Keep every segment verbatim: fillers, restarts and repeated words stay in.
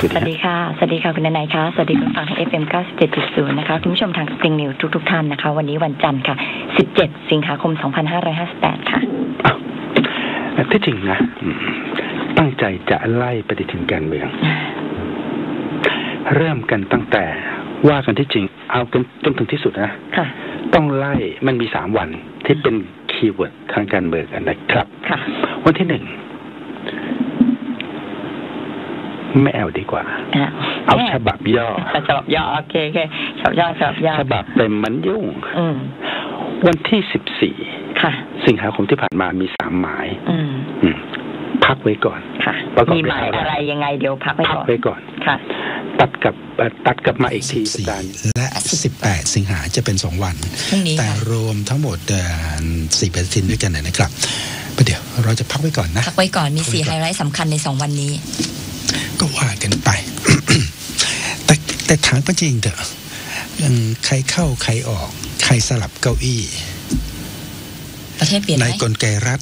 สวัสดีค่ะสวัสดีค่ะคุณนายค่ะสวัสดีคุณฟังทาง เอฟ เอ็ม เก้าสิบเจ็ดจุดศูนย์ นะคะคุณผู้ชมทาง Spring News ทุกๆท่านนะคะวันนี้วันจันทร์ค่ะสิบเจ็ดสิงหาคมสองพันห้าร้อยห้าสิบแปดค่ะที่จริงนะตั้งใจจะไล่ปฏิทินการเมืองเริ่มกันตั้งแต่ว่ากันที่จริงเอากันจนถึงที่สุดนะต้องไล่มันมีสามวันที่เป็นคีย์เวิร์ดทางการเมืองกันนะครับวันที่หนึ่งไม่เอาดีกว่าเอาฉบับย่อฉบับย่อโอเคโอเคฉบับย่อฉบับย่อฉบับเต็มมันยุ่งวันที่สิบสี่สิงหาคมที่ผ่านมามีสามหมายพักไว้ก่อนมีหมายอะไรยังไงเดี๋ยวพักไว้ก่อนพักไว้ก่อนตัดกับตัดกลับมาอีกทีและสิบแปดสิงหาจะเป็นสองวันแต่รวมทั้งหมดสี่ปฏิทินด้วยกันนะครับประเดี๋ยวเราจะพักไว้ก่อนนะพักไว้ก่อนมีสี่ไฮไลท์สำคัญในสองวันนี้ก็ว่ากันไป แต่แต่ถามก็จริงเถอะใครเข้าใครออกใครสลับเก้าอี้ประเทศเปลี่ยนไหมในกลไกรัฐ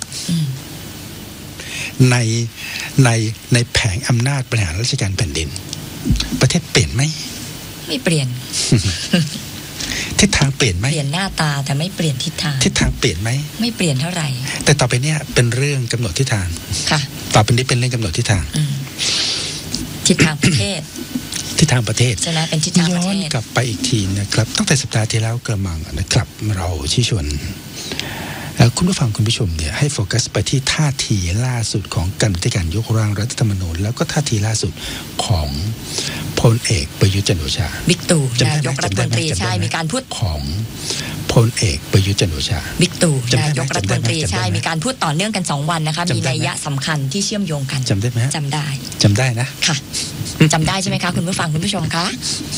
ในในในแผงอำนาจบริหารราชการแผ่นดินประเทศเปลี่ยนไหมไม่เปลี่ยนทิศทางเปลี่ยนไหมเปลี่ยนหน้าตาแต่ไม่เปลี่ยนทิศทางทิศทางเปลี่ยนไหมไม่เปลี่ยนเท่าไหร่แต่ต่อไปเนี้ยเป็นเรื่องกำหนดทิศทางค่ะต่อไปนี้เป็นเรื่องกำหนดทิศทางทิศทางประเทศทิศทางประเทศใช่ไหมเป็นทิศทางประเทศย้อนกลับไปอีกทีนะครับตั้งแต่สัปดาห์ที่แล้วกระมังนะครับเราชี้ชวนคุณผู้ฟังคุณผู้ชมเนี่ยให้โฟกัสไปที่ท่าทีล่าสุดของการที่การยกร่างรัฐธรรมนูญแล้วก็ท่าทีล่าสุดของพลเอกประยุทธ์จันทร์โอชาบิ๊กตู่นายกรัฐมนตรีใช่มีการพูดของพลเอกประยุทธ์จันทร์โอชาบิ๊กตู่นายกรัฐมนตรีใช่มีการพูดต่อเนื่องกันสองวันนะคะมีนัยยะสำคัญที่เชื่อมโยงกันจำได้ไหมจำได้จำได้นะค่ะจำได้ใช่ไหมคะคุณผู้ฟังคุณผู้ชมคะ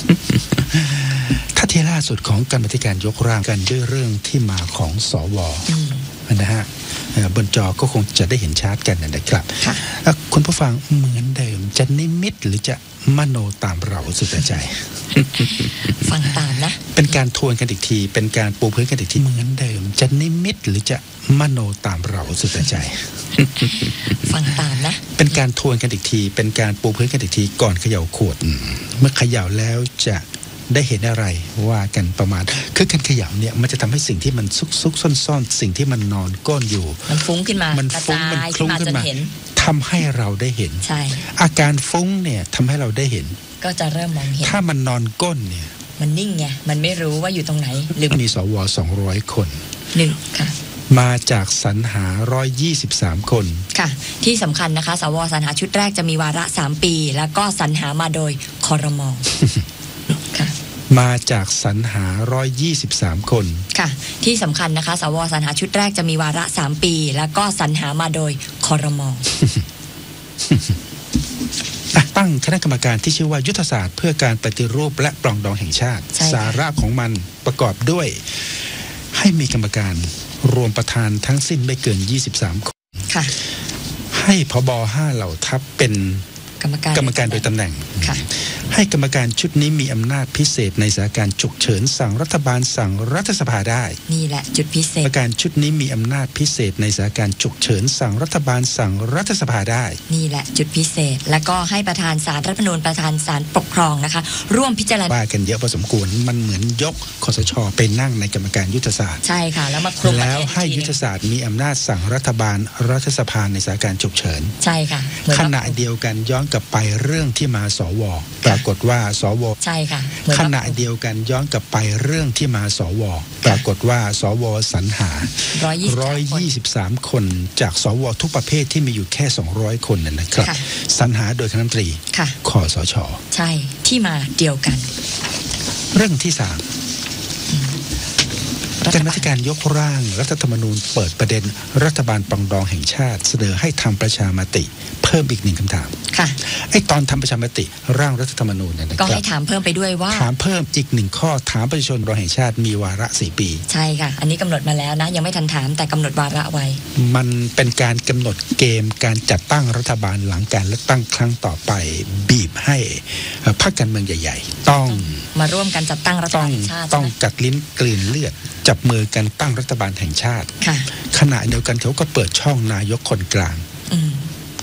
ท่าทีล่าสุดของกรรมาธิการยกร่างกันด้วยเรื่องที่มาของสวนะฮะบนจอก็คงจะได้เห็นชัดกันนะครับคุณผู้ฟังเหมือนเดิมจะนิมิตหรือจะมโนตามเราสุดใจฟังตามนะเป็นการทวนกันอีกทีเป็นการปูพื้นกันอีกทีเหมือนเดิมจะนิมิตหรือจะมโนตามเราสุดใจฟังตามนะเป็นการทวนกันอีกทีเป็นการปูพื้นกันอีกทีก่อนเขย่าขวดเมื่อเขย่าแล้วจะได้เห็นอะไรว่ากันประมาณคือการขยำเนี่ยมันจะทำให้สิ่งที่มันซุกซุกซ่อนซ่อนสิ่งที่มันนอนก้นอยู่มันฟุ้งขึ้นมามันฟุ้งมันคลุ้งขึ้นมาทำให้เราได้เห็นใช่อาการฟุ้งเนี่ยทำให้เราได้เห็นก็จะเริ่มมองเห็นถ้ามันนอนก้นเนี่ยมันนิ่งไงมันไม่รู้ว่าอยู่ตรงไหนหรือมีสวสองร้อยคนหนึ่งค่ะมาจากสรรหาหนึ่งร้อยยี่สิบสามคนค่ะที่สำคัญนะคะสวสรรหาชุดแรกจะมีวาระสามปีแล้วก็สรรหามาโดยครม.ค่ะมาจากสรรหาหนึ่งร้อยยี่สิบสามคนค่ะที่สำคัญนะคะสวสรรหาชุดแรกจะมีวาระสามปีแล้วก็สรรหามาโดยครม. ตั้งคณะกรรมการที่ชื่อว่ายุทธศาสตร์เพื่อการปฏิรูปและปรองดองแห่งชาติสาระของมันประกอบด้วยให้มีกรรมการรวมประธานทั้งสิ้นไม่เกินยี่สิบสามคนค่ะให้ผบ.ห้าเหล่าทัพเป็นกรรมการกรรมการโดยตำแหน่งให้กรรมการชุดนี้มีอำนาจพิเศษในสถานการณ์ฉุกเฉินสั่งรัฐบาลสั่งรัฐสภาได้นี่แหละจุดพิเศษกรรมการชุดนี้มีอำนาจพิเศษในสถานการณ์ฉุกเฉินสั่งรัฐบาลสั่งรัฐสภาได้นี่แหละจุดพิเศษแล้วก็ให้ประธานศาลรัฐธรรมนูญประธานศาลปกครองนะคะร่วมพิจารณาว่ากันเยอะพอสมควรมันเหมือนยกคสช.ไปนั่งในกรรมการยุทธศาสตร์ใช่ค่ะแล้วมาคลุมแล้วให้ยุทธศาสตร์มีอำนาจสั่งรัฐบาลรัฐสภาในสถานการณ์ฉุกเฉินใช่ค่ะขณะเดียวกันย้อนกลับไปเรื่องที่มาสวปรากฏว่าสวใช่ค่ะขณะเดียวกันย้อนกลับไปเรื่องที่มาสวปรากฏว่าสวสรรหาหนึ่งร้อยยี่สิบสามคนจากสวทุกประเภทที่มีอยู่แค่สองร้อยคนนั่นนะครับสรรหาโดยคณะรัฐมนตรีคสช. ใช่ที่มาเดียวกันเรื่องที่สามกรรมาธิการยกร่างรัฐธรรมนูญเปิดประเด็นรัฐบาลปรองดองแห่งชาติเสนอให้ทำประชามติเพิ่มอีกหนึ่งคำถามค่ะไอ้ตอนทำประชามติร่างรัฐธรรมนูญเนี่ยนะครับก็ให้ถามเพิ่มไปด้วยว่าถามเพิ่มอีกหนึ่งข้อถามประชาชนรองแห่งชาติมีวาระสี่ปีใช่ค่ะอันนี้กำหนดมาแล้วนะยังไม่ทันถามแต่กำหนดวาระไว้มันเป็นการกำหนดเกมการจัดตั้งรัฐบาลหลังการเลือกตั้งครั้งต่อไปบีบให้พรรคการเมืองใหญ่ๆต้องมาร่วมกันจัดตั้งรัฐบาลแห่งชาติต้องกัดลิ้นกลืนเลือดจับมือกันตั้งรัฐบาลแห่งชาติขณะเดียวกันเขาก็เปิดช่องนายกคนกลางถ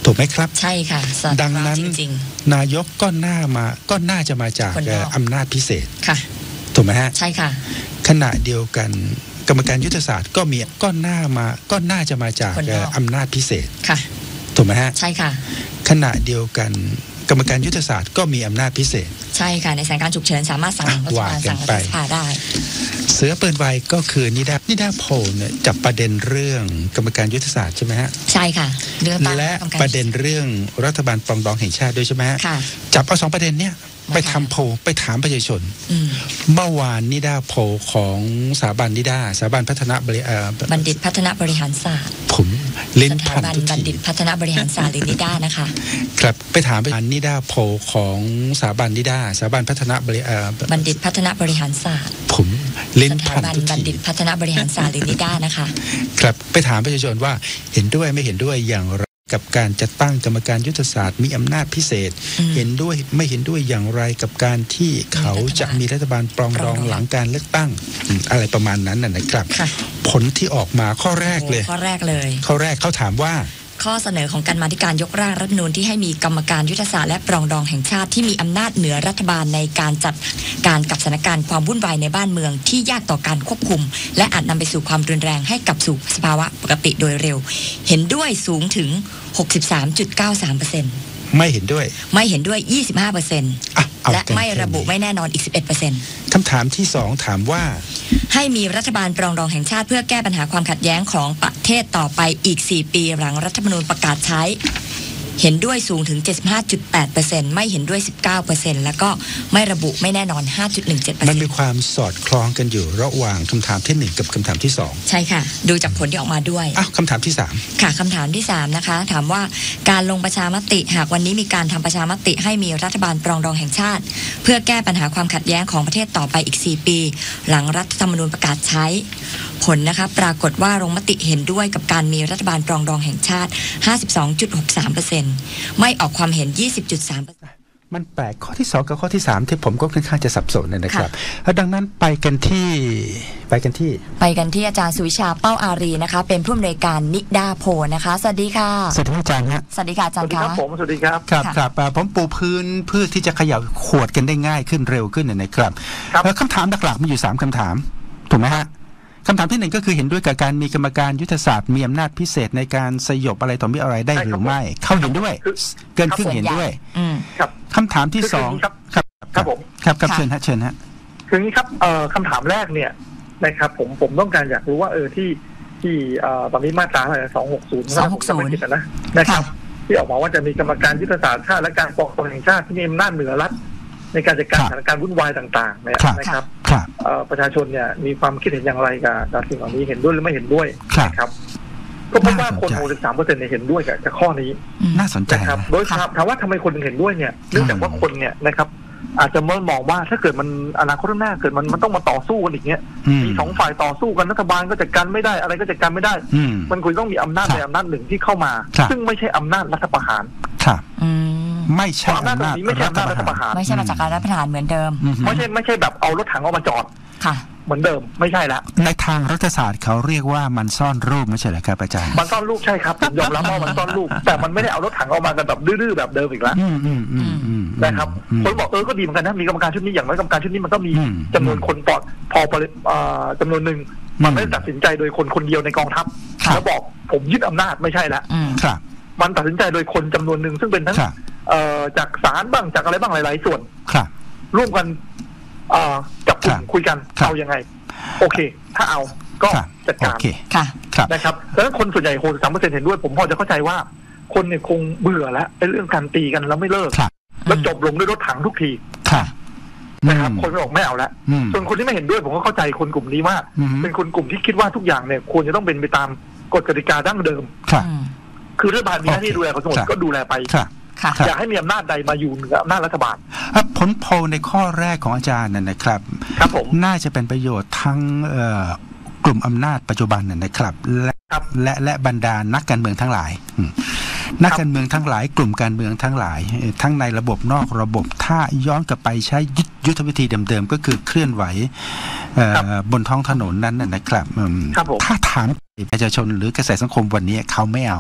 ถูกไหมครับใช่ค่ะดังนั้นนายกก็น่ามาก็น่าจะมาจากอำนาจพิเศษค่ะถูกไหมฮะใช่ค่ะขณะเดียวกันกรรมการยุทธศาสตร์ก็มีก็น่ามาก็น่าจะมาจากอำนาจพิเศษค่ะถูกไหมฮะใช่ค่ะขณะเดียวกันกรรมการยุทธศาสตร์ก็มีอำนาจพิเศษใช่ค่ะในสถานการณ์ฉุกเฉินสามารถสั่งรัฐบาลสั่งรัฐสภาได้เสือปืนไวก็คือนิดานิดาโพลเนี่ยจับประเด็นเรื่องกรรมการยุทธศาสตร์ใช่ไหมฮะใช่ค่ะและประเด็นเรื่องรัฐบาลปรองดองแห่งชาติด้วยใช่ไหมฮะจับเอาสองประเด็นเนี้ยไปทำโพลไปถามประชาชนเมื่อวานนิดาโพลของสถาบันนิดาสถาบันพัฒนาบริบัณฑิตพัฒนาบริหารศาสตร์ผมลิ้นพันทุกทีบัณฑิตพัฒนาบริหารศาสตร์หรือนิดานะคะครับไปถามไปนิดาโพลของสถาบันนิดาสถาบันพัฒนาบริบัณฑิตพัฒนาบริหารศาสตร์ผมลิ้นพันทุกทีบัณฑิตพัฒนาบริหารศาสตร์หรือนิดานะคะครับไปถามประชาชนว่าเห็นด้วยไม่เห็นด้วยอย่างไรกับการจะตั้งกรรมการยุทธศาสตร์มีอำนาจพิเศษเห็นด้วยไม่เห็นด้วยอย่างไรกับการที่เขาจะมีรัฐบาลปรองดองหลังการเลือกตั้งอะไรประมาณนั้นนะครับผลที่ออกมาข้อแรกเลยข้อแรกเลยข้อแรกเขาถามว่าข้อเสนอของการมาธิการยกร่างรัฐธรรมนูญที่ให้มีกรรมการยุทธศาสตร์และปรองดองแห่งชาติที่มีอำนาจเหนือรัฐบาลในการจัดการกับสถานการณ์ความวุ่นวายในบ้านเมืองที่ยากต่อการควบคุมและอาจนำไปสู่ความรุนแรงให้กลับสู่สภาวะปกติโดยเร็วเห็นด้วยสูงถึง หกสิบสามจุดเก้าสามเปอร์เซ็นต์ไม่เห็นด้วยไม่เห็นด้วย ยี่สิบห้าเปอร์เซ็นต์ และไม่ระบุไม่แน่นอนอีก สิบเอ็ดเปอร์เซ็นต์คำถามที่สองถามว่าให้มีรัฐบาลปรองดองแห่งชาติเพื่อแก้ปัญหาความขัดแย้งของประเทศต่อไปอีกสี่ปีหลังรัฐธรรมนูญประกาศใช้เห็นด้วยสูงถึง เจ็ดสิบห้าจุดแปดเปอร์เซ็นต์ ไม่เห็นด้วย สิบเก้าเปอร์เซ็นต์ แล้วก็ไม่ระบุไม่แน่นอน ห้าจุดหนึ่งเจ็ดเปอร์เซ็นต์มันมีความสอดคล้องกันอยู่ระหว่างคำถามที่หนึ่งกับคำถามที่สองใช่ค่ะดูจากผลที่ออกมาด้วยอ้าวคำถามที่สามค่ะคำถามที่สามนะคะถามว่าการลงประชามติหากวันนี้มีการทำประชามติให้มีรัฐบาลปรองดองแห่งชาติเพื่อแก้ปัญหาความขัดแย้งของประเทศต่อไปอีกสี่ปีหลังรัฐธรรมนูญประกาศใช้ผลนะคะปรากฏว่าลงมติเห็นด้วยกับการมีรัฐบาลปรองดองแห่งชาติ ห้าสิบสองจุดหกสามเปอร์เซ็นต์ ไม่ออกความเห็น ยี่สิบจุดสามเปอร์เซ็นต์มันแปลกข้อที่สองกับข้อที่สามที่ผมก็ค่อนข้างจะสับสนนะครับแล้วดังนั้นไปกันที่ไปกันที่ไปกันที่อาจารย์สุวิชาเป้าอารีนะคะเป็นผู้อำนวยการนิดาโพนะคะสวัสดีค่ะสวัสดีอาจารย์ฮะสวัสดีค่ะอาจารย์ครับผมสวัสดีครับครับครับผมปูพื้นเพื่อที่จะขยับขวดกันได้ง่ายขึ้นเร็วขึ้นนะครับคำถามหลักๆมีอยู่สามคำถามถูกไหมฮะคำถามที่หนึ่งก็คือเห็นด้วยกับการมีกรรมการยุทธศาสตร์มีอำนาจพิเศษในการสยบอะไรต่อมีอะไรได้หรือไม่เข้าเห็นด้วยเกินครึ่งเห็นด้วยคำถามที่สองครับครับผมครับครับเชิญฮะเชิญฮะคือนี้ครับคำถามแรกเนี่ยนะครับผมผมต้องการอยากรู้ว่าเออที่ที่ตอนนี้มาตราอะไรสองหกศูนย์สองหกศูนย์นะนะครับที่ออกมาว่าจะมีกรรมการยุทธศาสตร์ชาติและการปกครองแห่งชาติที่มีอำนาจเหนือรัฐในการจัดการสถานการณ์วุ่นวายต่างๆเนี่ยนะครับประชาชนเนี่ยมีความคิดเห็นอย่างไรกับสิ่งเหล่านี้เห็นด้วยหรือไม่เห็นด้วยนะครับก็เพราะว่าคน หกสิบสามเปอร์เซ็นต์ เนี่ยเห็นด้วยกับข้อนี้น่าสนใจครับโดยถามว่าทำไมคนถึงเห็นด้วยเนี่ยเนื่องจากว่าคนเนี่ยนะครับอาจจะมองว่าถ้าเกิดมันอนาคตข้างหน้าเกิดมันมันต้องมาต่อสู้กันอีกเนี้ยมีสองฝ่ายต่อสู้กันรัฐบาลก็จัดการไม่ได้อะไรก็จัดการไม่ได้มันควรต้องมีอำนาจใดอำนาจหนึ่งที่เข้ามาซึ่งไม่ใช่อำนาจรัฐประหารไม่ใช่อำนาจนี้ไม่ใช่อำนาจรัฐประหารไม่ใช่มาจากการรัฐประหารเหมือนเดิมไม่ใช่ไม่ใช่แบบเอารถถังออกมาจอดค่ะเหมือนเดิมไม่ใช่ละในทางรัฐศาสตร์เขาเรียกว่ามันซ่อนรูปไม่ใช่เหรอครับอาจารย์มันซ่อนรูปใช่ครับผมยอมรับว่ามันซ่อนรูปแต่มันไม่ได้เอารถถังออกมากันแบบดื้อๆแบบเดิมอีกแล้วนะครับคนบอกเออก็ดีเหมือนกันนะมีกรรมการชุดนี้อย่างน้อยกรรมการชุดนี้มันก็มีจำนวนคนปอดพอจำนวนหนึ่งมันไม่ได้ตัดสินใจโดยคนคนเดียวในกองทัพแล้วบอกผมยึดอำนาจไม่ใช่แล้วมันตัดสินใจโดยคนจำนวนหนึ่งซึ่งเป็นทั้งจากศาลบ้างจากอะไรบ้างหลายๆส่วนร่วมกันจับกลุ่มคุยกันเอายังไงโอเคถ้าเอาก็จัดการนะครับดังนั้นคนส่วนใหญ่หกสิบสามเปอร์เซ็นต์เห็นด้วยผมพอจะเข้าใจว่าคนเนี่ยคงเบื่อแล้วไอ้เรื่องการตีกันแล้วไม่เลิกแล้วจบลงด้วยรถถังทุกทีนะครับคนไม่ออกไม่เอาแล้วส่วนคนที่ไม่เห็นด้วยผมก็เข้าใจคนกลุ่มนี้ว่าเป็นคนกลุ่มที่คิดว่าทุกอย่างเนี่ยควรจะต้องเป็นไปตามกฎกติกาดั้งเดิมคือรัฐบาลมีหน้าที่ดูแลคนสมุทรก็ดูแลไปอยากให้มีอำนาจใดมาอยู่เหนืออำนาจรัฐบาลผลโพลในข้อแรกของอาจารย์นั่นนะครับครับผมน่าจะเป็นประโยชน์ทั้งกลุ่มอำนาจปัจจุบันนั่นนะครับและและและบรรดานักการเมืองทั้งหลายนักการเมืองทั้งหลายกลุ่มการเมืองทั้งหลายทั้งในระบบนอกระบบถ้าย้อนกลับไปใช้ยุทธวิธีเดิมๆก็คือเคลื่อนไหวบนท้องถนนนั้นนะครับถ้าถามประชาชนหรือกระแสสังคมวันนี้เขาไม่เอา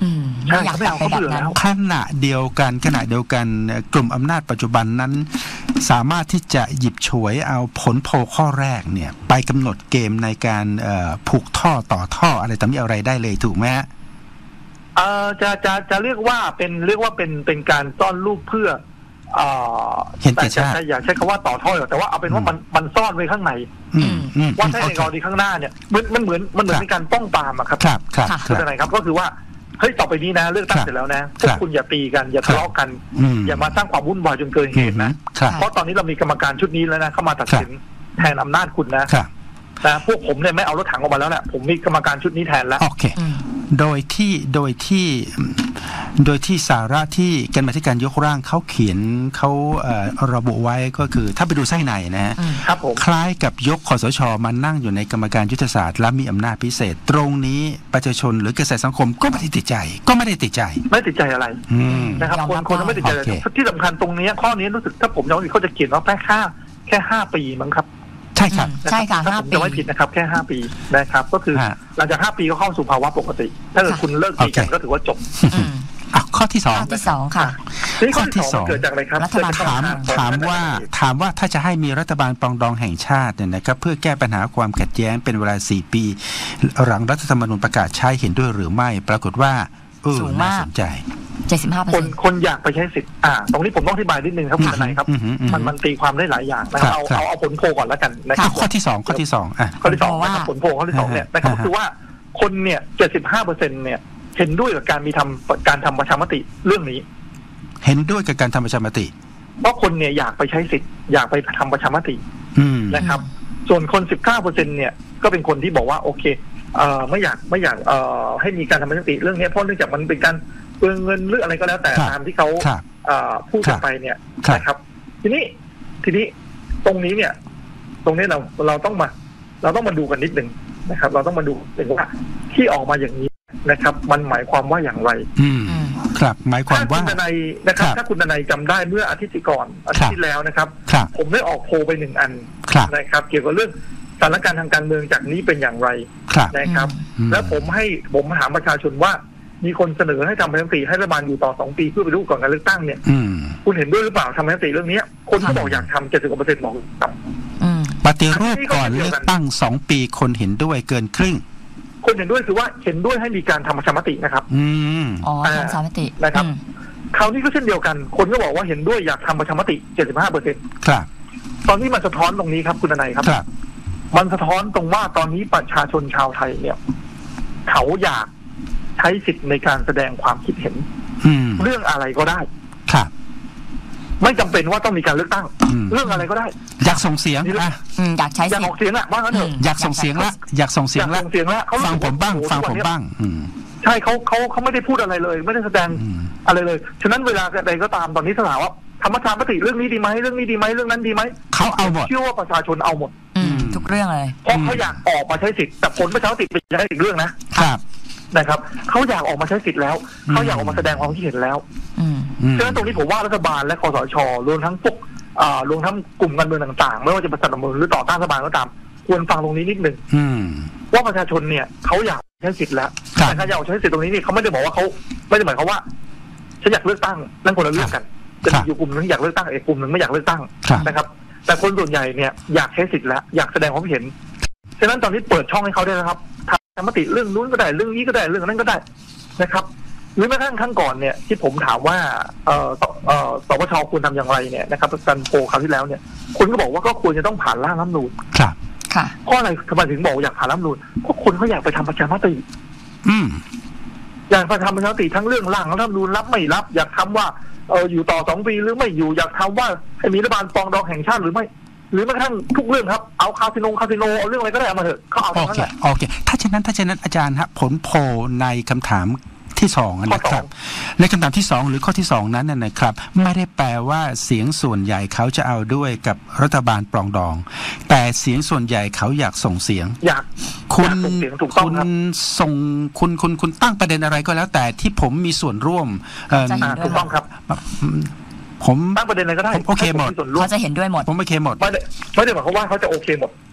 ไม่อยากเอาไปแบบนั้นขณะเดียวกันขณะเดียวกันกลุ่มอำนาจปัจจุบันนั้นสามารถที่จะหยิบฉวยเอาผลโพลข้อแรกเนี่ยไปกำหนดเกมในการผูกท่อต่อท่ออะไรต่างๆอะไรได้เลยถูกไหมฮะเอ่อจะจะจะเรียกว่าเป็นเรียกว่าเป็นเป็นการซ่อนลูกเพื่อเอ่อเห็นแก่ชาติอยากใช้คำว่าต่อท่อแต่ว่าเอาเป็นว่ามันมันซ่อนไว้ข้างในว่าถ้าในกรณีข้างหน้าเนี่ยมันมันเหมือนมันเหมือนเป็นการป้องปรามอะครับครับครับคืออะไรครับก็คือว่าเฮ้ยต่อไปนี้นะเลือกตั้งเสร็จแล้วนะพวกคุณอย่าตีกันอย่าทะเลาะกันอย่ามาสร้างความวุ่นวายจนเกินเหตุนะเพราะตอนนี้เรามีกรรมการชุดนี้แล้วนะเข้ามาตัดสินแทนอำนาจคุณนะนะพวกผมเนี่ยไม่เอารถถังออกมาแล้วแหละผมมีกรรมการชุดนี้แทนแล้วโอเคโดยที่โดยที่โดยที่สาระที่กรรมาธิการยกร่างเขาเขียนเขาเอ่อระบุไว้ก็คือถ้าไปดูไส้ในนะฮะคล้ายกับยกคสชมานั่งอยู่ในกรรมการยุทธศาสตร์และมีอำนาจพิเศษตรงนี้ประชาชนหรือกระแสสังคมก็ไม่ได้ติดใจก็ไม่ได้ติดใจไม่ติดใจอะไรนะครับคนคนไม่ติดใจที่สำคัญตรงนี้ข้อนี้รู้สึกถ้าผมจำไม่ผิดเขาจะเขียนว่าแค่ค่าแค่ห้าปีมั้งครับใช่ครับใช่ค่ะห้าปีจะไม่ผิดนะครับแค่ห้าปีนะครับก็คือหลังจากห้าปีก็เข้าสู่ภาวะปกติถ้าเกิดคุณเลิกตีกันก็ถือว่าจบข้อที่สองข้อที่สองค่ะข้อที่สองเกิดจากอะไรครับรัฐบาลถามถามว่าถามว่าถ้าจะให้มีรัฐบาลปรองดองแห่งชาติเนี่ยนะครับเพื่อแก้ปัญหาความขัดแย้งเป็นเวลาสี่ปีหลังรัฐธรรมนูญประกาศใช้เห็นด้วยหรือไม่ปรากฏว่าเออน่าสนใจเจ็ดสิบห้าเปอร์เซ็นต์คนคนอยากไปใช้สิทธิ์อ่าตรงนี้ผมต้องอธิบายนิดนึงครับคุณทนายครับมันมันตีความได้หลายอย่างนะครับเอาเอาเอาผลโพลก่อนแล้วกันนะครับข้อที่สองข้อที่สองอ่ะข้อที่สองนะครับผลโพลข้อที่สองเนี่ยนะครับคือว่าคนเนี่ยเจ็ดสิบห้าเปอร์เซ็นต์เนี่ยเห็นด้วยกับการมีทำการทำประชามติเรื่องนี้เห็นด้วยกับการทำประชามติเพราะคนเนี่ยอยากไปใช้สิทธิ์อยากไปทำประชามตินะครับส่วนคนสิบเก้าเปอร์เซ็นต์เนี่ยก็เป็นคนที่บอกว่าโอเคเอ่อไม่อยากไม่อยากเอ่อให้มีการทำประชามติเรื่องนี้เพราะเนื่องจากมันเป็นการเปลืองเงินหรืออะไรก็แล้วแต่ตามที่เขาพูดกันไปเนี่ยนะครับทีนี้ทีนี้ตรงนี้เนี่ยตรงนี้เราเราต้องมาเราต้องมาดูกันนิดหนึ่งนะครับเราต้องมาดูถึงว่าที่ออกมาอย่างนี้นะครับมันหมายความว่าอย่างไรอืมครับหมายความว่าถ้าคุณนายนะครับถ้าคุณนายจำได้เมื่ออาทิตย์ก่อนอาทิตย์ที่แล้วนะครับผมได้ออกโพลไปหนึ่งอันนะครับเกี่ยวกับเรื่องสถานการณ์ทางการเมืองจากนี้เป็นอย่างไรนะครับแล้วผมให้ผมถามประชาชนว่ามีคนเสนอให้ทำประชามติให้รัฐบาลอยู่ต่อสองปีเพื่อไปดูก่อนการเลือกตั้งเนี่ยคุณเห็นด้วยหรือเปล่าทำประชามติเรื่องนี้คนที่บอกอยากทำเจ็ดสิบกว่าเปอร์เซ็นต์บอกครับปฏิรูปก่อนเลือกตั้งสองปีคนเห็นด้วยเกินครึ่งคนเห็นด้วยคือว่าเห็นด้วยให้มีการทำประชามตินะครับอืมอ๋อทำประชามตินะครับคราวนี้ก็เช่นเดียวกันคนก็บอกว่าเห็นด้วยอยากทำประชามติเจ็ดสิบห้าเปอร์เซ็นต์ครับตอนนี้มันสะท้อนตรงนี้ครับคุณนายครับมันสะท้อนตรงว่าตอนนี้ประชาชนชาวไทยเนี่ยเขาอยากใช้สิทธิ์ในการแสดงความคิดเห็นเรื่องอะไรก็ได้ครับไม่จำเป็นว่าต้องมีการเลือกตั้งเรื่องอะไรก็ได้อยากส่งเสียงอ่ะอยากใช้อยากออกเสียงอ่ะว่างั้นเถอะอยากส่งเสียงละอยากส่งเสียงละฟังผมบ้างฟังผมบ้างใช่เขาเขาเขาไม่ได้พูดอะไรเลยไม่ได้แสดงอะไรเลยฉะนั้นเวลาใดก็ตามตอนนี้ถามว่าธรรมชาติปฏิเรื่องนี้ดีไหมเรื่องนี้ดีไหมเรื่องนั้นดีไหมเขาเอาหมดเชื่อว่าประชาชนเอาหมดทุกเรื่องเลยเพราะเขาอยากออกมาใช้สิทธิ์แต่ผลประชามติเป็นอีกเรื่องนะครับนะครับเขาอยากออกมาใช้สิทธิ์แล้วเขาอยากออกมาแสดงความคิดเห็นแล้วฉะนั้นตรงนี้ผมว่ารัฐบาลและคสช.รวมทั้งพวกรวมทั้งกลุ่มการเมืองต่างๆไม่ว่าจะเป็นสนับสนุนหรือต่อต้านรัฐบาลก็ตามควรฟังตรงนี้นิดหนึ่งว่าประชาชนเนี่ยเขาอยากใช้สิทธิ์แล้วแต่การอยากใช้สิทธิ์ตรงนี้นี่เขาไม่ได้บอกว่าเขาไม่ได้หมายความว่าฉันอยากเลือกตั้งนั่นคนละเรื่องกันจะมีอยู่กลุ่มนึงอยากเลือกตั้งอีกกลุ่มนึงไม่อยากเลือกตั้งนะครับแต่คนส่วนใหญ่เนี่ยอยากใช้สิทธิ์แล้วอยากแสดงความเห็นฉะนั้นตอนนี้เปิดช่องให้เขาได้นะครับทำมติเรื่องนู้นก็ได้เรื่องนี้ก็ได้เรื่องนั้นก็ได้นะครับหรือแม้กระทั่งครั้งก่อนเนี่ยที่ผมถามว่าเอ่อเอ่อสปช.ควรทำอย่างไรเนี่ยนะครับการโพลคราวที่แล้วเนี่ยคนก็บอกว่าก็ควรจะต้องผ่านร่างรัฐธรรมนูญครับค่ะเพราะอะไรทำไมถึงบอกอยากผ่านรัฐธรรมนูญเพราะคนเขาอยากไปทำประชามติอืมอยากไปทำประชามติทั้งเรื่องร่างรัฐธรรมนูญรับไม่รับอยากทำว่าเอออยู่ต่อสองปีหรือไม่อยู่อยากทำว่าให้มีรัฐบาลปรองดองแห่งชาติหรือไม่หรือแม้กระทั่งทุกเรื่องครับเอาคาสิโนคาสิโนเอาเรื่องอะไรก็ได้เอามาเถอะเขาเอาทั้งนั้นแหละโอเคถ้าเช่นนั้นถ้าเช่นนั้นอาจารย์ฮะผลโพลในคำถามที่สองนะครับในคำถามที่สองหรือข้อที่สองนั้นนะครับไม่ได้แปลว่าเสียงส่วนใหญ่เขาจะเอาด้วยกับรัฐบาลปรองดองแต่เสียงส่วนใหญ่เขาอยากส่งเสียงอยากคุณคุณส่งคุณคุณคุณตั้งประเด็นอะไรก็แล้วแต่ที่ผมมีส่วนร่วมถูกต้องครับผมตั้งประเด็นอะไรก็ได้โอเคหมดเขาจะเห็นด้วยหมดผมโอเคหมดไม่ได้ไม่ได้หมายความว่าเขาจะโอเคหมด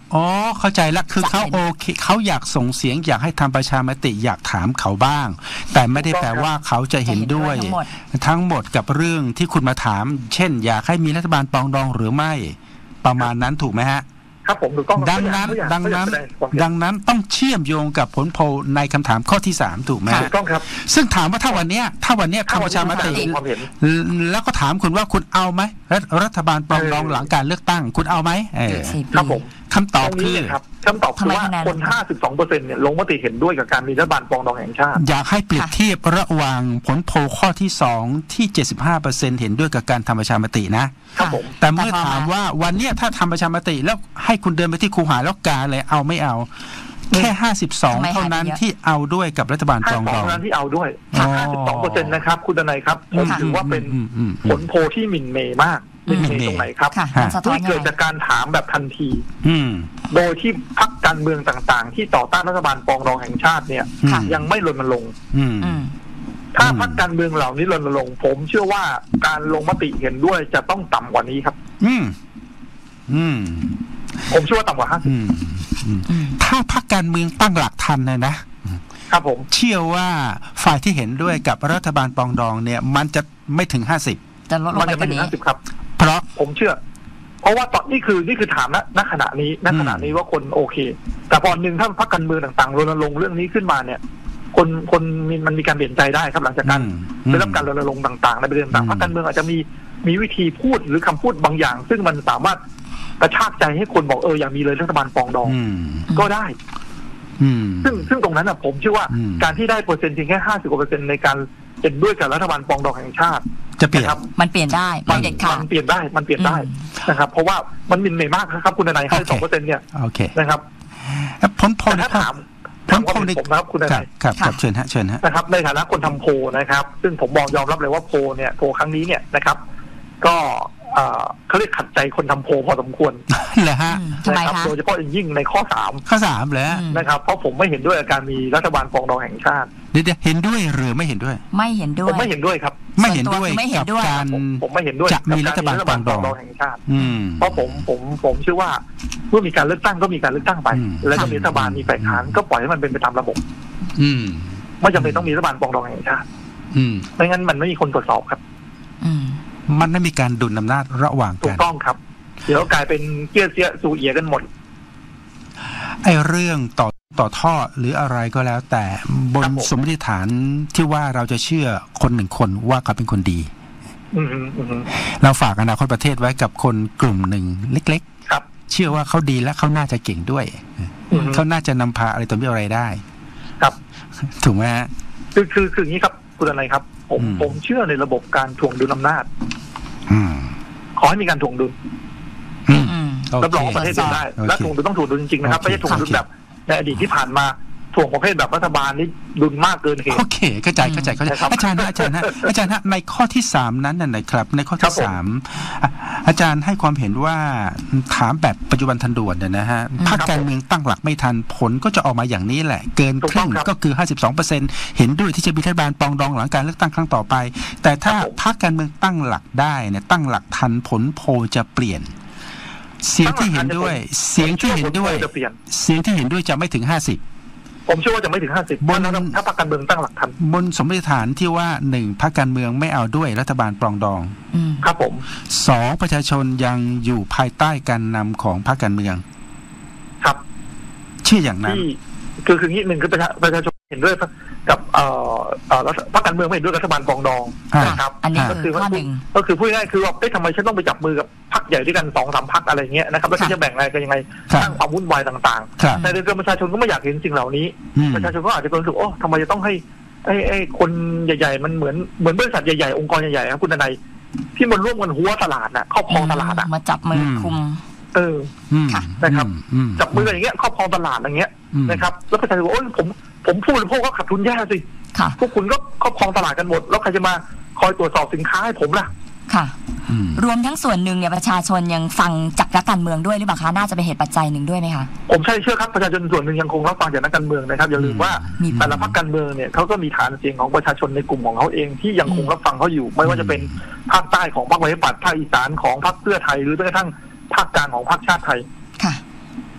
อ๋อเข้าใจละคือเขาโอเคเขาอยากส่งเสียงอยากให้ทำประชามติอยากถามเขาบ้างแต่ไม่ได้แปลว่าเขาจะเห็นด้วยทั้งหมดกับเรื่องที่คุณมาถามเช่นอยากให้มีรัฐบาลปรองดองหรือไม่ประมาณนั้นถูกไหมฮะครับผมถูกต้องดังนั้นดังนั้นดังนั้นต้องเชื่อมโยงกับผลโพลในคำถามข้อที่สามถูกไหมถูกต้องครับซึ่งถามว่าถ้าวันนี้ถ้าวันนี้ทำประชามติแล้วก็ถามคุณว่าคุณเอาไหมรัฐบาลปรองดองหลังการเลือกตั้งคุณเอาไหมครับผมคำตอบคือคำตอบคือว่าคน ห้าสิบสองเปอร์เซ็นต์ เนี่ยลงมติเห็นด้วยกับการมีรัฐบาลปรองดองแห่งชาติอยากให้เปรียบเทียบระหว่างผลโพลข้อที่สองที่ เจ็ดสิบห้าเปอร์เซ็นต์ เห็นด้วยกับการทำประชามตินะครับผมแต่เมื่อถามว่าวันนี้ถ้าทำประชามติแล้วให้คุณเดินไปที่คูหาแล้วกาเลยเอาไม่เอาแค่ห้าสิบสองเท่านั้นที่เอาด้วยกับรัฐบาลปรองดองเท่านั้นที่เอาด้วยห้าสิบสองเปอร์เซ็นต์ นะครับคุณดนัยครับผมถือว่าเป็นผลโพลที่หมิ่นเมย์มากหมิ่นเมย์ตรงไหนครับที่เกิดจากการถามแบบทันทีโดยที่พรรคการเมืองต่างๆที่ต่อต้านรัฐบาลปรองดองแห่งชาติเนี่ยยังไม่รณรงค์ถ้าพรรคการเมืองเหล่านี้รณรงค์ผมเชื่อว่าการลงมติเห็นด้วยจะต้องต่ำกว่านี้ครับอืมอืมผมเชื่อว่าต่ำกว่าห้าสิบถ้าพรรคการเมืองตั้งหลักทันเลยนะครับผมเชื่อว่าฝ่ายที่เห็นด้วยกับรัฐบาลปรองดองเนี่ยมันจะไม่ถึงห้าสิบมันจะไม่ถึงห้าสิบครับเพราะผมเชื่อเพราะว่าตอนนี้คือนี่คือถามณณขณะนี้ณขณะนี้ว่าคนโอเคแต่พอหนึ่งถ้าพรรคการเมืองต่างๆรณรงค์เรื่องนี้ขึ้นมาเนี่ยคนคนมันมีการเปลี่ยนใจได้ครับหลังจากการได้รับการรณรงค์ต่างๆในประเด็นต่างพรรคการเมืองอาจจะมีมีวิธีพูดหรือคำพูดบางอย่างซึ่งมันสามารถกระชากใจให้คนบอกเอออย่างมีเลยรัฐบาลปรองดองก็ได้ซึ่งซึ่งตรงนั้นอ่ะผมเชื่อว่าการที่ได้เปอร์เซ็นต์เพียงแค่ห้าสิบกว่าเปอร์เซ็นต์ในการเห็นด้วยกับรัฐบาลปรองดองแห่งชาติจะเปลี่ยนมันเปลี่ยนได้มันเด็ดขาดมันเปลี่ยนได้มันเปลี่ยนได้นะครับเพราะว่ามันมินเมย์มากครับคุณนายให้สองเปอร์เซ็นต์เนี่ยนะครับผมพอถ้าถามถามความเห็นผมนะครับคุณนายครับครับเชิญฮะเชิญฮะนะครับในฐานะคนทำโพนะครับซึ่งผมบอกยอมรับเลยว่าโพเนี่ยโพครั้งนี้เนี่ยนะครับก็เขาเรียกขัดใจคนทำโพพอสมควรเหรอฮะนะครับโดยเฉพาะยิ่งในข้อสามข้อสามเลยนะครับเพราะผมไม่เห็นด้วยกับการมีรัฐบาลปรองดองแห่งชาติเดี๋ยวเห็นด้วยหรือไม่เห็นด้วยไม่เห็นด้วยผมไม่เห็นด้วยครับไม่เห็นด้วยกับการผมไม่เห็นด้วยจะมีรัฐบาลปรองดองแห่งชาติเพราะผมผมผมเชื่อว่าเมื่อมีการเลือกตั้งก็มีการเลือกตั้งไปแล้วก็มีรัฐบาลมีฝ่ายค้านก็ปล่อยให้มันเป็นไปตามระบบไม่จำเป็นต้องมีรัฐบาลปรองดองแห่งชาติไม่งั้นมันไม่มีคนตรวจสอบครับมันไม่มีการดุลอำนาจระหว่างกันถูกต้องครับเดี๋ยวกลายเป็นเกี้ยเสียสูเอียกันหมดไอ้เรื่องต่อต่อท่อหรืออะไรก็แล้วแต่บนสมมติฐานที่ว่าเราจะเชื่อคนหนึ่งคนว่าเขาเป็นคนดีเราฝากอนาคตประเทศไว้กับคนกลุ่มหนึ่งเล็กๆเชื่อว่าเขาดีและเขาน่าจะเก่งด้วยเขาน่าจะนำพาอะไรต่อมีอะไรได้ครับถูกไหมฮะคือคือคืออย่างนี้ครับคุณอะไรครับผมผมเชื่อในระบบการถ่วงดุลอำนาจขอให้มีการถ่วงดุลรับรองว่าประเทศเดินได้และถ่วงดุลต้องถ่วงดุลจริงๆนะครับไม่ใช่ถ่วงดุลแบบในอดีตที่ผ่านมาถ่วงประเภทแบบรัฐบาลนี่ดุลมากเกินเหตุโอเคเข้าใจเข้าใจเข้าใจอาจารย์นะอาจารย์นะอาจารย์นะในข้อที่สามนั้นนะครับในข้อที่สามอาจารย์ให้ความเห็นว่าถามแบบปัจจุบันทันด่วนเนี่ยนะฮะพรรคการเมืองตั้งหลักไม่ทันผลก็จะออกมาอย่างนี้แหละเกินครึ่งก็คือ ห้าสิบสองเปอร์เซ็นต์ เห็นด้วยที่จะมีรัฐบาลปรองดองหลังการเลือกตั้งครั้งต่อไปแต่ถ้าพรรคการเมืองตั้งหลักได้เนี่ยตั้งหลักทันผลโพลจะเปลี่ยนเสียงที่เห็นด้วยเสียงที่เห็นด้วยเสียงที่เห็นด้วยจะไม่ถึงห้าสิบผมเชื่อว่าจะไม่ถึงห้าสิบบนถ้าพรรคการเมืองตั้งหลักทันบนสมมติฐานที่ว่าหนึ่งพรรคการเมืองไม่เอาด้วยรัฐบาลปรองดองครับผมสองประชาชนยังอยู่ภายใต้การนำของพรรคการเมืองครับเชื่ออย่างนั้นคือคืองี้หนึ่งคือประชาประชาชนเห็นด้วยกับเอ่อเอ่อพรรคการเมืองไม่เห็นด้วยรัฐบาลปรองดองนะครับอันนี้ก็คือข้อหนึ่งก็คือพูดง่ายๆคือว่าเอ๊ะทำไมฉันต้องไปจับมือกับพรรคใหญ่ด้วยกันสองสามพรรคอะไรเงี้ยนะครับแล้วจะแบ่งอะไรกันยังไงสร้างความวุ่นวายต่างๆในเรื่องประชาชนก็ไม่อยากเห็นสิ่งเหล่านี้ประชาชนก็อาจจะรู้สึกโอ้ทำไมจะต้องให้ไอ้ไอ้คนใหญ่ๆมันเหมือนเหมือนบริษัทใหญ่ๆองค์กรใหญ่ๆครับคุณนายที่มันร่วมกันหัวตลาดน่ะครอบครองตลาดอ่ะมาจับมือคุมเออนะครับจับมืออย่างเงี้ยครอบครองตลาดอย่างเงี้ยนะครับแล้วประชาชนบอกโอ้ยผมผมผู้บริโภคก็ขาดทุนแย่สิพวกคุณก็ครอบครองตลาดกันหมดแล้วใครจะมาคอยตรวจสอบสินค้าให้ผมล่ะค่ะรวมทั้งส่วนหนึ่งเนี่ยประชาชนยังฟังจากนักการเมืองด้วยหรือเปล่าคะน่าจะเป็นเหตุปัจจัยหนึ่งด้วยไหมคะผมใช่เชื่อครับประชาชนส่วนหนึ่งยังคงรับฟังจากนักการเมืองนะครับอย่าลืมว่าแต่ละพรรคการเมืองเนี่ยเขาก็มีฐานเสียงของประชาชนในกลุ่มของเขาเองที่ยังคงรับฟังเขาอยู่ไม่ว่าจะเป็นภาคใต้ของพรรคประชาธิปัตย์ภาคอีสานของพรรคเพื่อไทยหรือแม้กระทั่งภาคกลางของพรรคชาติไทยค่ะ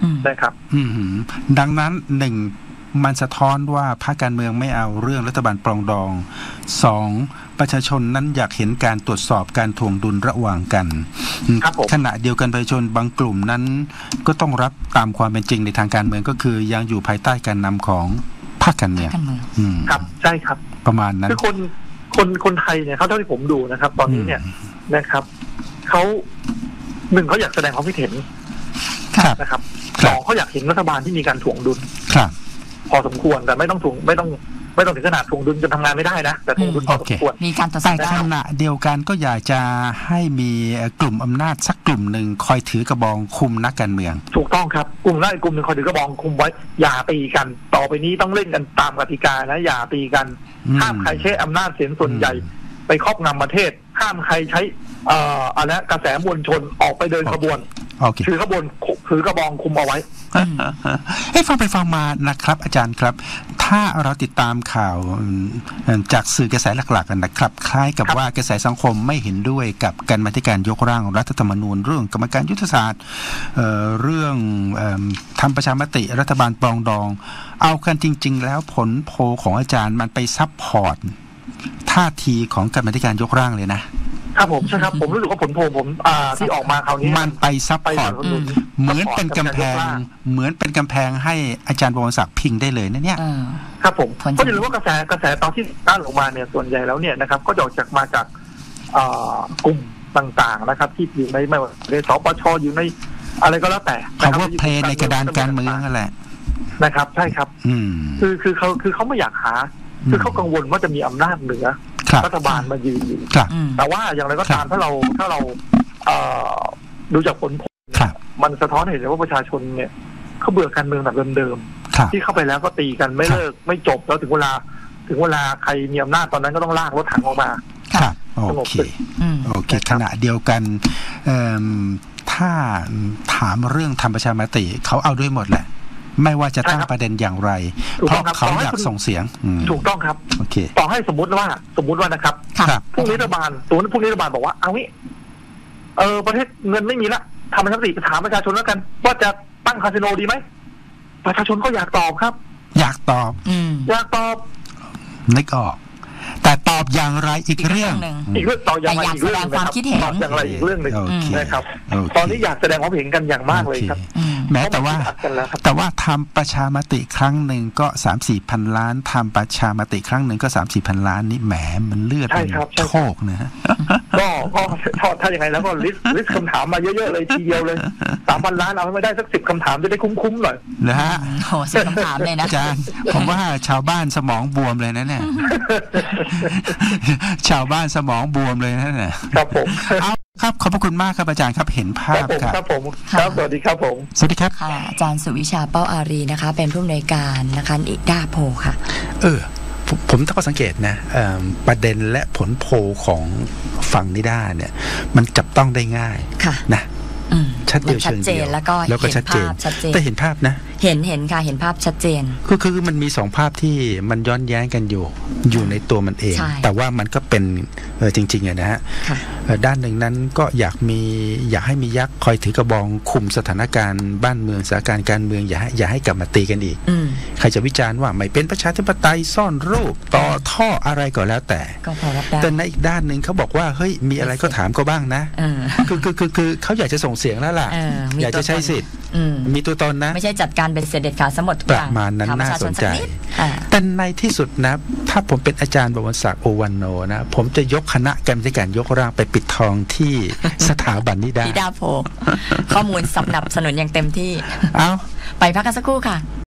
นะครับดังนั้นหนึ่งมันสะท้อนว่าพรรคการเมืองไม่เอาเรื่องรัฐบาลปรองดองสองประชาชนนั้นอยากเห็นการตรวจสอบการถ่วงดุลระหว่างกันขณะเดียวกันประชาชนบางกลุ่มนั้นก็ต้องรับตามความเป็นจริงในทางการเมืองก็คือยังอยู่ภายใต้การนำของพรรคการเมืองครับใช่ครับประมาณนั้นคือคนคนคนไทยเนี่ยเขาเท่าที่ผมดูนะครับ ตอนนี้เนี่ยนะครับเขาหนึ่งเขาอยากแสดงความคิดเห็นนะครับสองเขาอยากเห็นรัฐบาลที่มีการถ่วงดุลพอสมควรแต่ไม่ต้องถ่วงไม่ต้องไม่ต้องถึงขนาดถ่วงดุลจนทำงานไม่ได้นะแต่ถ่วงดุลพอสมควรมีการตรวจสอบแต่ขณะเดียวกันก็อยากจะให้มีกลุ่มอำนาจสักกลุ่มหนึ่งคอยถือกระบองคุมนักการเมืองถูกต้องครับกลุ่มนั้นกลุ่มหนึ่งคอยถือกระบองคุมไว้อย่าตีกันต่อไปนี้ต้องเล่นกันตามกติกานะอย่าตีกันห้ามใครใช้อำนาจเสียงส่วนใหญ่ไปครอบงำประเทศห้ามใครใช้เอ่ออะไรกระแสมวลชนออกไปเดินขบวนถือกระบวนถือกระบองคุมเอาไว้เอ้ฟังไปฟังมานะครับอาจารย์ครับถ้าเราติดตามข่าวจากสื่อกระแสหลักๆนะครับคล้ายกับว่ากระแสสังคมไม่เห็นด้วยกับการมาธิการยกร่างรัฐธรรมนูญเรื่องกรรมการยุทธศาสตร์เอ่อเรื่องเอ่อทำประชามติรัฐบาลปรองดองเอากันจริงๆแล้วผลโพลของอาจารย์มันไปซัพพอร์ตท่าทีของการมาธิการยกร่างเลยนะครับผมใช่ครับผมรู้สึกว่าผลโพลผมอ่าที่ออกมาคราวนี้มันไปซัพพอร์ตเหมือนเป็นกำแพงเหมือนเป็นกำแพงให้อาจารย์บวรศักดิ์พิงได้เลยนะเนี่ยครับผมเพราะอย่าลืมว่ากระแสกระแสตอนที่ต้านออกมาเนี่ยส่วนใหญ่แล้วเนี่ยนะครับก็ออกจากมาจากกลุ่มต่างๆนะครับที่อยู่ในไม่ว่าในสปชอยู่ในอะไรก็แล้วแต่เขาว่าเพลย์ในกระดานการเมืองนั่นแหละนะครับใช่ครับคือคือเขาคือเขาไม่อยากหาคือเขากังวลว่าจะมีอำนาจเหนือรัฐบาลมายืนอยู่แต่ว่าอย่างไรก็ตามถ้าเราถ้าเราดูจากผลโพลมันสะท้อนเห็นเลยว่าประชาชนเนี่ยเขาเบื่อการเมืองแบบเดิมๆที่เข้าไปแล้วก็ตีกันไม่เลิกไม่จบแล้วถึงเวลาถึงเวลาใครมีอำนาจตอนนั้นก็ต้องลากรถถังออกมาครับโอเคโอเคขณะเดียวกันถ้าถามเรื่องทำประชามติเขาเอาด้วยหมดแหละไม่ว่าจะตั้งประเด็นอย่างไรเพราะเขาอยากส่งเสียงถูกต้องครับโอเคต่อให้สมมติว่าสมมติว่านะครับพวกรัฐบาลตัวนั้นพวกรัฐบาลบอกว่าเอางี้เออประเทศเงินไม่มีละทำประชามติถามประชาชนแล้วกันว่าจะตั้งคาสิโนดีไหมประชาชนก็อยากตอบครับอยากตอบอยากตอบนึกออกแต่ตอบอย่างไรอีกเรื่องอีกเรื่องต่ออย่างไรอีกเรื่องความคิดเห็นอย่างไรอีกเรื่องหนึ่งนะครับตอนนี้อยากแสดงความเห็นกันอย่างมากเลยครับแม้แต่ว่าแต่ว่าทำประชามติครั้งหนึ่งก็สามสี่พันล้านทำประชามติครั้งหนึ่งก็สามสี่พันล้านนี่แหมมันเลือดเป็นโชคนะฮะก็ก็ถ้าอย่างไรแล้วก็ลิสต์ลิสต์คำถามมาเยอะๆเลยทีเดียวเลยสามพันล้านเอาให้ไม่ได้สักสิบคำถามจะได้คุ้มๆหน่อยนะฮะโอ้สิบคำถามเลยนะอาจารย์ผมว่าชาวบ้านสมองบวมเลยนะเนี่ยชาวบ้านสมองบวมเลยนะเนี่ยครับผมเอาครับขอบพระคุณมากครับอาจารย์ครับเห็นภาพครับครับผมครับสวัสดีครับผมสวัสดีครับค่ะอาจารย์สุวิชาเป้าอารีนะคะเป็นผู้อำนวยการนะคะอีกด้าโพค่ะเออผมตั้งข้อสังเกตนะประเด็นและผลโพของฝั่งนิด้าเนี่ยมันจับต้องได้ง่ายนะชัดเจนชัดเจนแล้วก็แล้วก็ชัดเจนแต่เห็นภาพนะเห็นเห็นค่ะเห็นภาพชัดเจนคือคือมันมีสองภาพที่มันย้อนแย้งกันอยู่อยู่ในตัวมันเองแต่ว่ามันก็เป็นจริงๆนะฮะด้านหนึ่งนั้นก็อยากมีอยากให้มียักษ์คอยถือกระบองคุมสถานการณ์บ้านเมืองสถานการณ์การเมืองอย่าให้อย่าให้กลับมาตีกันอีกใครจะวิจารณ์ว่าไม่เป็นประชาธิปไตยซ่อนรูปต่อท่ออะไรก็แล้วแต่แต่ในอีกด้านหนึ่งเขาบอกว่าเฮ้ยมีอะไรก็ถามก็บ้างนะคือคือคือคือเขาอยากจะส่งเสียงแล้วล่ะอยากจะใช้สิทธิ์มีตัวตนนะไม่ใช่จัดการเป็นเสด็จขาดสมดทุกอย่างประมาณนั้นน่าสนใจแต่ในที่สุดนะถ้าผมเป็นอาจารย์บวรศักดิ์โอวันโนนะผมจะยกคณะกรรมการยกร่างไปปิดทองที่สถาบันนิด้านิด้าโพข้อมูลสนับสนุนอย่างเต็มที่เอาไปพักกันสักครู่ค่ะ